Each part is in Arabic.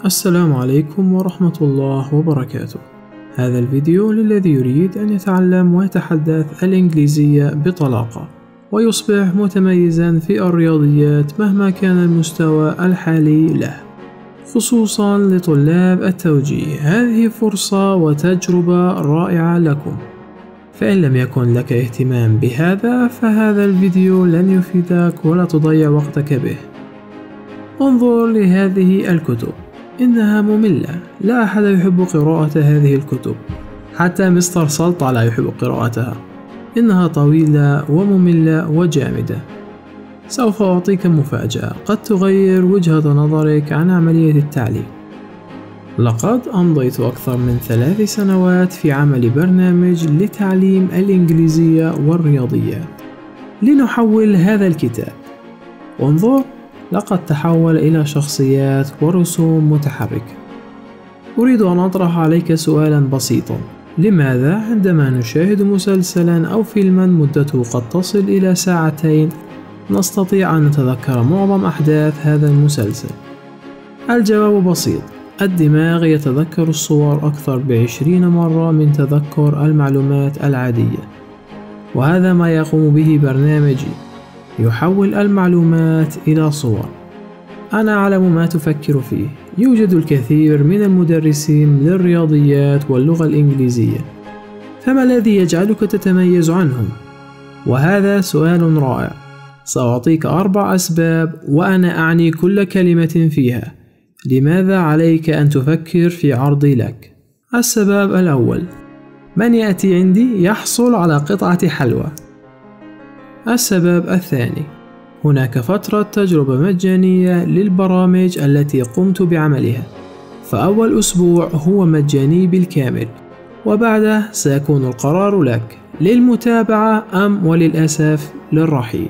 السلام عليكم ورحمة الله وبركاته. هذا الفيديو للذي يريد أن يتعلم ويتحدث الإنجليزية بطلاقة ويصبح متميزا في الرياضيات مهما كان المستوى الحالي له، خصوصا لطلاب التوجيه. هذه فرصة وتجربة رائعة لكم، فإن لم يكن لك اهتمام بهذا فهذا الفيديو لن يفيدك ولا تضيع وقتك به. انظر لهذه الكتب، إنها مملة، لا أحد يحب قراءة هذه الكتب، حتى مستر سلطة لا يحب قراءتها. إنها طويلة ومملة وجامدة. سوف أعطيك مفاجأة قد تغير وجهة نظرك عن عملية التعليم. لقد أمضيت أكثر من 3 سنوات في عمل برنامج لتعليم الإنجليزية والرياضيات. لنحول هذا الكتاب. وانظر، لقد تحول إلى شخصيات ورسوم متحركة. أريد أن أطرح عليك سؤالا بسيطا: لماذا عندما نشاهد مسلسلا أو فيلما مدته قد تصل إلى 2 ساعات نستطيع أن نتذكر معظم أحداث هذا المسلسل؟ الجواب بسيط: الدماغ يتذكر الصور أكثر ب20 مرة من تذكر المعلومات العادية، وهذا ما يقوم به برنامجي، يحول المعلومات إلى صور. أنا أعلم ما تفكر فيه. يوجد الكثير من المدرسين للرياضيات واللغة الإنجليزية، فما الذي يجعلك تتميز عنهم؟ وهذا سؤال رائع. سأعطيك 4 أسباب، وأنا أعني كل كلمة فيها. لماذا عليك أن تفكر في عرضي لك؟ السبب الأول: من يأتي عندي يحصل على قطعة حلوى. السبب الثاني: هناك فترة تجربة مجانية للبرامج التي قمت بعملها، فأول أسبوع هو مجاني بالكامل، وبعده سيكون القرار لك للمتابعة أم وللأسف للرحيل.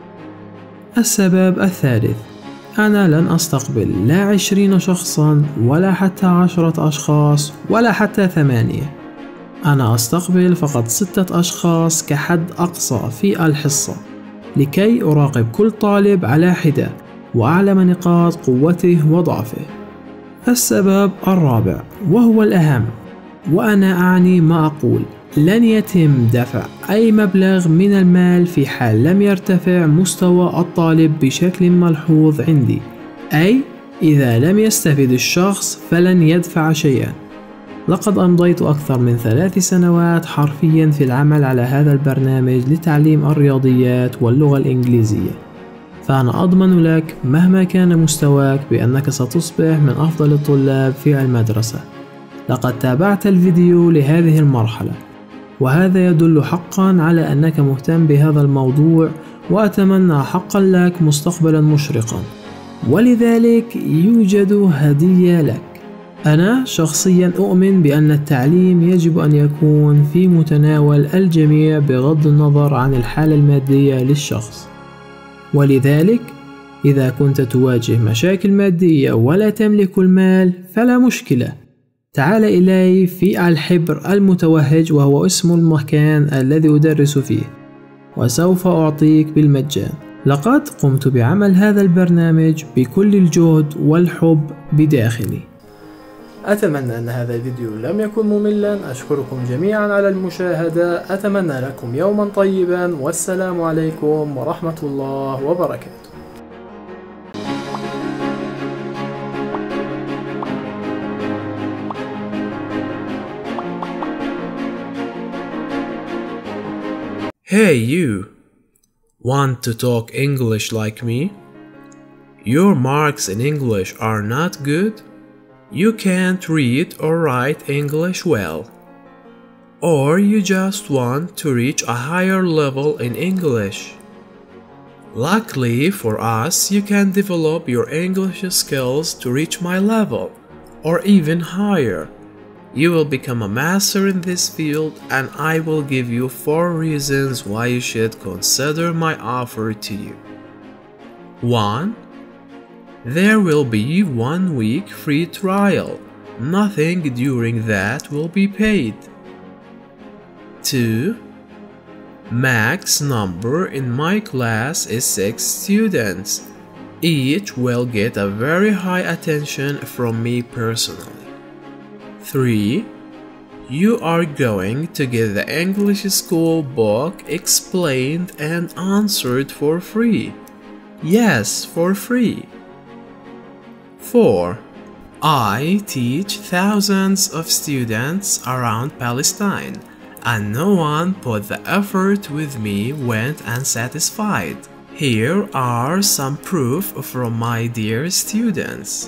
السبب الثالث: أنا لن أستقبل لا 20 شخصا ولا حتى 10 أشخاص ولا حتى 8. أنا أستقبل فقط 6 أشخاص كحد أقصى في الحصة، لكي أراقب كل طالب على حدة وأعلم نقاط قوته وضعفه. السبب الرابع وهو الأهم، وأنا أعني ما أقول: لن يتم دفع أي مبلغ من المال في حال لم يرتفع مستوى الطالب بشكل ملحوظ عندي، أي إذا لم يستفد الشخص فلن يدفع شيئا. لقد أمضيت أكثر من 3 سنوات حرفيا في العمل على هذا البرنامج لتعليم الرياضيات واللغة الإنجليزية، فأنا أضمن لك مهما كان مستواك بأنك ستصبح من أفضل الطلاب في المدرسة. لقد تابعت الفيديو لهذه المرحلة، وهذا يدل حقا على أنك مهتم بهذا الموضوع، وأتمنى حقا لك مستقبلا مشرقا، ولذلك يوجد هدية لك. أنا شخصيا أؤمن بأن التعليم يجب أن يكون في متناول الجميع بغض النظر عن الحالة المادية للشخص، ولذلك إذا كنت تواجه مشاكل مادية ولا تملك المال فلا مشكلة، تعال إلي في الحبر المتوهج، وهو اسم المكان الذي أدرس فيه، وسوف أعطيك بالمجان. لقد قمت بعمل هذا البرنامج بكل الجهد والحب بداخلي. أتمنى أن هذا الفيديو لم يكن مملا. أشكركم جميعا على المشاهدة. أتمنى لكم يوما طيبا، والسلام عليكم ورحمة الله وبركاته. Hey you! Want to talk English like me? Your marks in English are not good? You can't read or write English well? Or you just want to reach a higher level in English? Luckily for us, you can develop your English skills to reach my level, or even higher. You will become a master in this field, and I will give you 4 reasons why you should consider my offer to you. 1. There will be 1 week free trial. Nothing during that will be paid. 2. Max number in my class is 6 students. Each will get a very high attention from me personally. 3. You are going to get the English school book explained and answered for free. Yes, for free. 4. I teach thousands of students around Palestine, and no one put the effort with me went unsatisfied. Here are some proof from my dear students.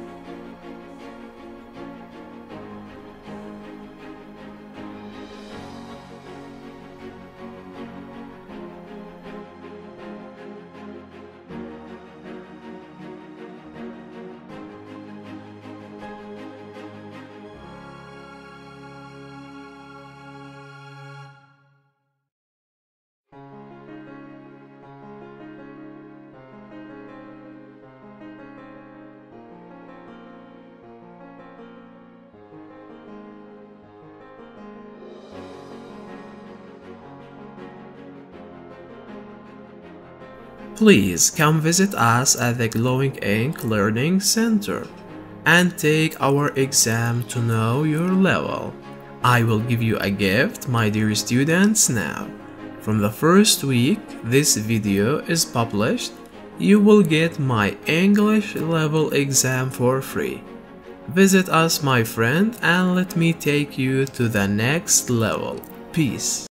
Please come visit us at the Glowing Ink Learning Center and take our exam to know your level. I will give you a gift, my dear students, now. From the first week this video is published, you will get my English level exam for free. Visit us, my friend, and let me take you to the next level. Peace.